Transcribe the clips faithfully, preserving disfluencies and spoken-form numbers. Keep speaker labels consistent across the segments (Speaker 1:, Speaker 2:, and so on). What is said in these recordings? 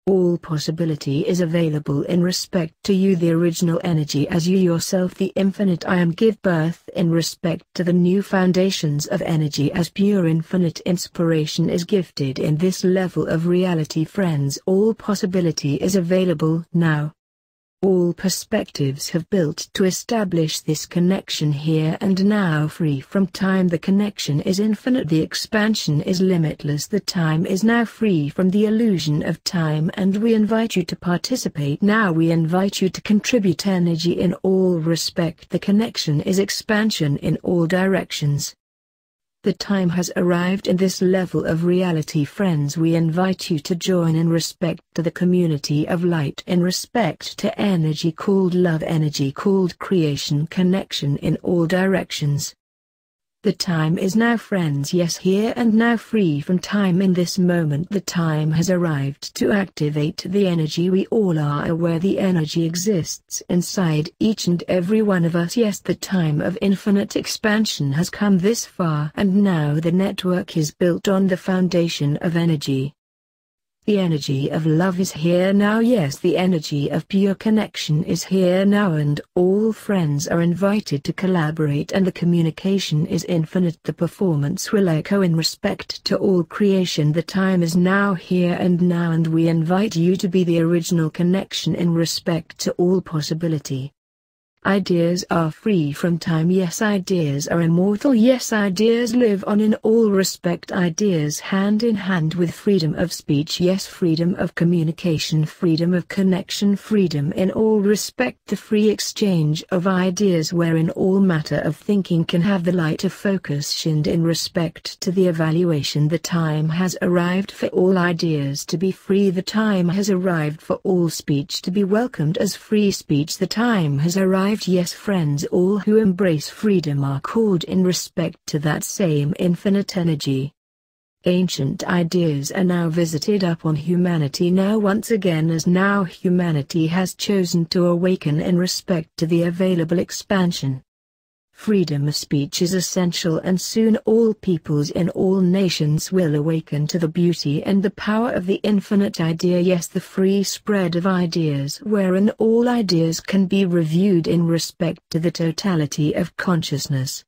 Speaker 1: All possibility is available in respect to you, the original energy, as you yourself, the infinite I am, give birth in respect to the new foundations of energy, as pure infinite inspiration is gifted in this level of reality. Friends, all possibility is available now. All perspectives have built to establish this connection here and now, free from time. The connection is infinite, the expansion is limitless, the time is now free from the illusion of time, and we invite you to participate now. We invite you to contribute energy in all respect. The connection is expansion in all directions. The time has arrived in this level of reality. Friends, we invite you to join in respect to the community of light, in respect to energy called love, energy called creation, connection in all directions. The time is now, friends, yes, here and now, free from time. In this moment the time has arrived to activate the energy. We all are aware the energy exists inside each and every one of us. Yes, the time of infinite expansion has come this far, and now the network is built on the foundation of energy. The energy of love is here now. Yes, the energy of pure connection is here now, and all friends are invited to collaborate, and the communication is infinite. The performance will echo in respect to all creation. The time is now, here and now, and we invite you to be the original connection in respect to all possibility. Ideas are free from time. Yes, ideas are immortal. Yes, ideas live on in all respect. Ideas hand in hand with freedom of speech. Yes, freedom of communication, freedom of connection, freedom in all respect. The free exchange of ideas, wherein all matter of thinking can have the light of focus, and in respect to the evaluation. The time has arrived for all ideas to be free. The time has arrived for all speech to be welcomed as free speech. The time has arrived. Yes, friends, all who embrace freedom are called in respect to that same infinite energy. Ancient ideas are now visited upon humanity now once again, as now humanity has chosen to awaken in respect to the available expansion. Freedom of speech is essential, and soon all peoples in all nations will awaken to the beauty and the power of the infinite idea. Yes, the free spread of ideas, wherein all ideas can be reviewed in respect to the totality of consciousness.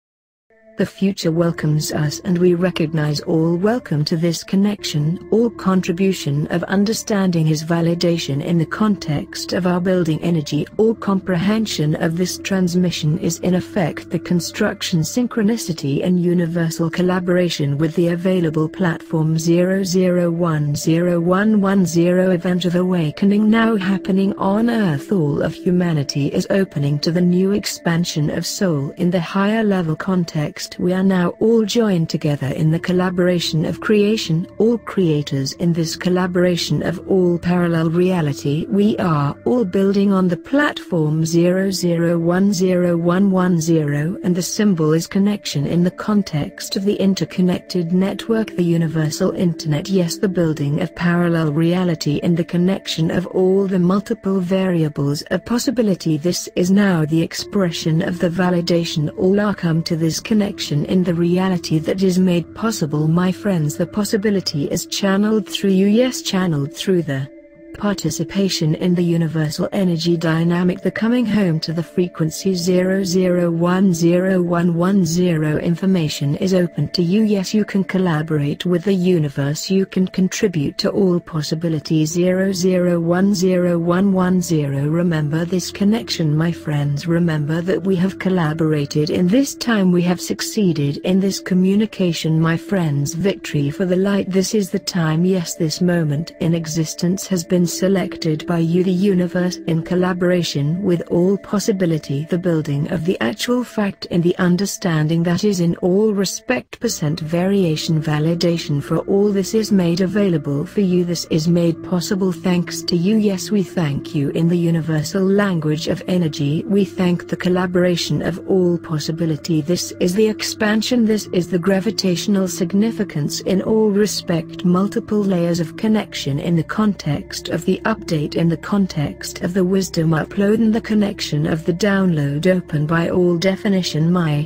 Speaker 1: The future welcomes us, and we recognize all welcome to this connection. All contribution of understanding is validation in the context of our building energy. All comprehension of this transmission is in effect the construction, synchronicity and universal collaboration with the available platform. zero zero one zero one one zero Event of awakening now happening on Earth. All of humanity is opening to the new expansion of soul in the higher level context. We are now all joined together in the collaboration of creation, all creators in this collaboration of all parallel reality. We are all building on the platform zero zero one zero one one zero, and the symbol is connection in the context of the interconnected network, the universal internet. Yes, the building of parallel reality in the connection of all the multiple variables of possibility. This is now the expression of the validation. All are come to this connection in the reality that is made possible. My friends, the possibility is channeled through you. Yes, channeled through the participation in the universal energy dynamic, the coming home to the frequency zero zero one zero one one zero. Information is open to you. Yes, you can collaborate with the universe. You can contribute to all possibilities. zero zero one zero one one zero. Remember this connection, my friends. Remember that we have collaborated in this time. We have succeeded in this communication, my friends. Victory for the light. This is the time. Yes, this moment in existence has been selected by you, the universe, in collaboration with all possibility. The building of the actual fact in the understanding that is in all respect percent variation validation for all. This is made available for you. This is made possible thanks to you. Yes, we thank you in the universal language of energy. We thank the collaboration of all possibility. This is the expansion. This is the gravitational significance in all respect. Multiple layers of connection in the context of the update, in the context of the wisdom upload, and the connection of the download open by all definition. My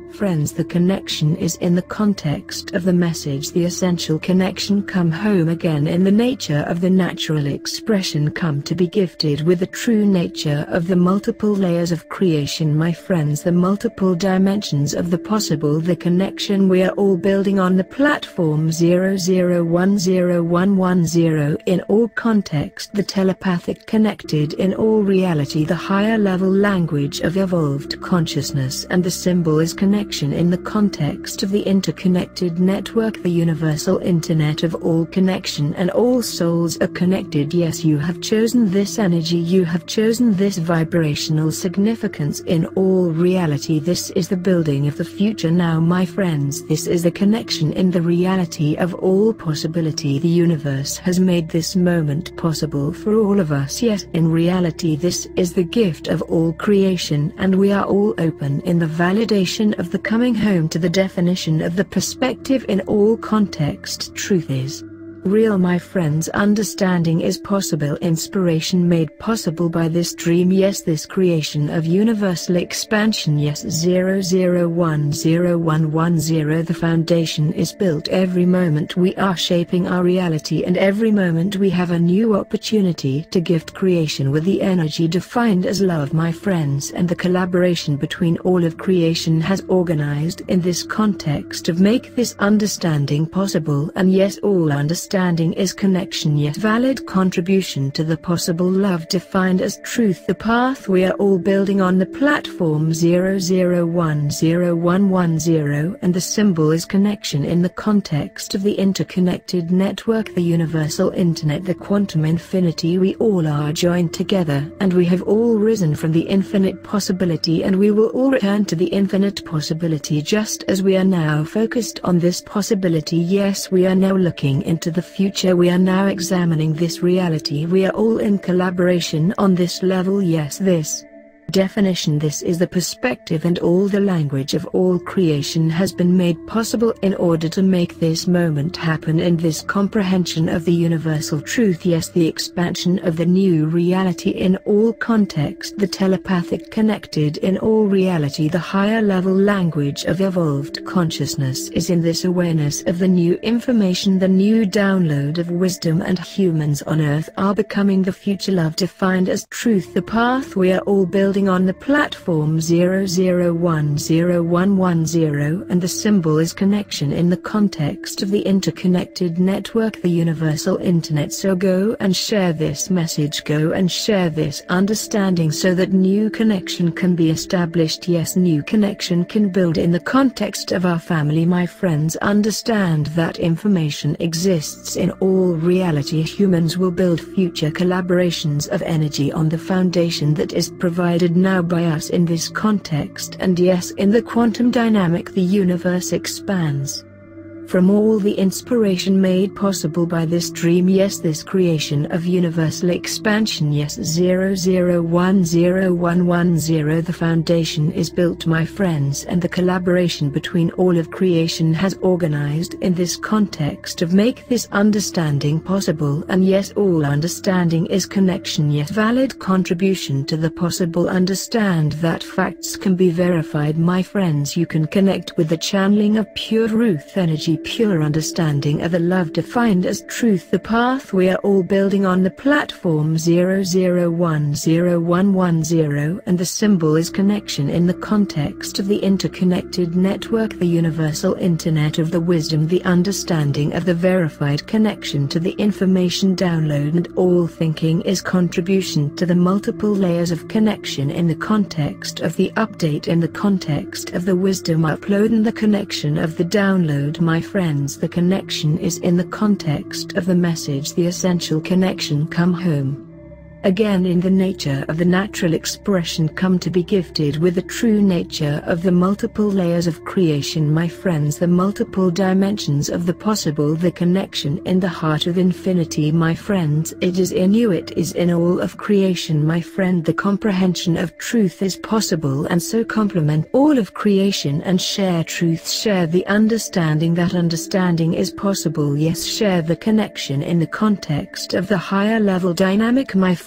Speaker 1: Friends, the connection is in the context of the message, the essential connection. Come home again in the nature of the natural expression. Come to be gifted with the true nature of the multiple layers of creation. My friends, the multiple dimensions of the possible, the connection we are all building on the platform zero zero one zero one one zero in all context, the telepathic connected in all reality, the higher level language of evolved consciousness, and the symbol is connection in the context of the interconnected network, the universal internet of all connection, and all souls are connected. Yes, you have chosen this energy, you have chosen this vibrational significance in all reality. This is the building of the future now, my friends. This is the connection in the reality of all possibility. The universe has made this moment possible for all of us. Yes, in reality this is the gift of all creation, and we are all open in the validation of the coming home to the definition of the perspective in all context. Truth is real, my friends. Understanding is possible. Inspiration made possible by this dream. Yes, this creation of universal expansion. Yes, zero zero one zero one one zero. The foundation is built. Every moment we are shaping our reality, and every moment we have a new opportunity to gift creation with the energy defined as love, my friends. And the collaboration between all of creation has organized in this context of make this understanding possible. And yes, all understanding Understanding is connection, yet valid contribution to the possible love defined as truth. The path we are all building on the platform zero zero one zero one one zero, and the symbol is connection in the context of the interconnected network, the universal internet, the quantum infinity. We all are joined together, and we have all risen from the infinite possibility, and we will all return to the infinite possibility just as we are now focused on this possibility. Yes, we are now looking into the future. We are now examining this reality. We are all in collaboration on this level. Yes, this definition, this is the perspective, and all the language of all creation has been made possible in order to make this moment happen in this comprehension of the universal truth. Yes, the expansion of the new reality in all context, the telepathic connected in all reality, the higher level language of evolved consciousness is in this awareness of the new information, the new download of wisdom, and humans on earth are becoming the future love defined as truth. The path we are all building on the platform zero zero one zero one one zero, and the symbol is connection in the context of the interconnected network, the universal internet. So go and share this message, go and share this understanding so that new connection can be established. Yes, new connection can build in the context of our family. My friends, understand that information exists in all reality. Humans will build future collaborations of energy on the foundation that is provided now by us in this context. And yes, in the quantum dynamic the universe expands from all the inspiration made possible by this dream. Yes, this creation of universal expansion. Yes, zero zero one zero one one zero. The foundation is built, my friends, and the collaboration between all of creation has organized in this context of make this understanding possible. And yes, all understanding is connection, yet valid contribution to the possible. Understand that facts can be verified, my friends. You can connect with the channeling of pure truth energy, pure understanding of the love defined as truth. The path we are all building on the platform zero zero one zero one one zero, and the symbol is connection in the context of the interconnected network, the universal internet of the wisdom, the understanding of the verified connection to the information download, and all thinking is contribution to the multiple layers of connection in the context of the update, in the context of the wisdom upload, and the connection of the download. My friends, the connection is in the context of the message, the essential connection. Come home again in the nature of the natural expression. Come to be gifted with the true nature of the multiple layers of creation. My friends, the multiple dimensions of the possible, the connection in the heart of infinity. My friends, it is in you, it is in all of creation. My friend, the comprehension of truth is possible, and so complement all of creation and share truth. Share the understanding, that understanding is possible. Yes, share the connection in the context of the higher level dynamic. My friend,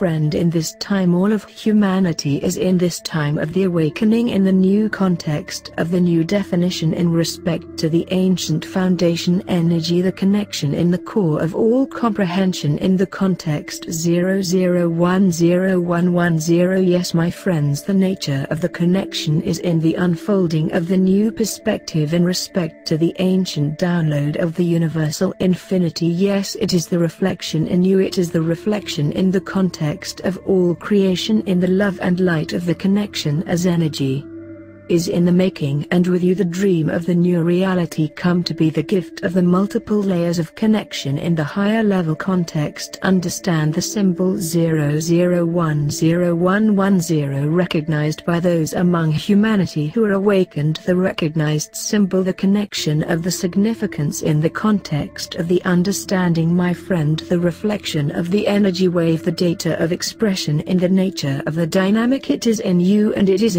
Speaker 1: friend, in this time all of humanity is in this time of the awakening in the new context of the new definition in respect to the ancient foundation energy, the connection in the core of all comprehension in the context zero zero one zero one one zero. Yes, my friends, the nature of the connection is in the unfolding of the new perspective in respect to the ancient download of the universal infinity. Yes, it is the reflection in you, it is the reflection in the context of all creation in the love and light of the connection as energy is in the making, and with you the dream of the new reality come to be the gift of the multiple layers of connection in the higher level context. Understand the symbol zero zero one zero one one zero recognized by those among humanity who are awakened, the recognized symbol, the connection of the significance in the context of the understanding, my friend, the reflection of the energy wave, the data of expression in the nature of the dynamic. It is in you and it is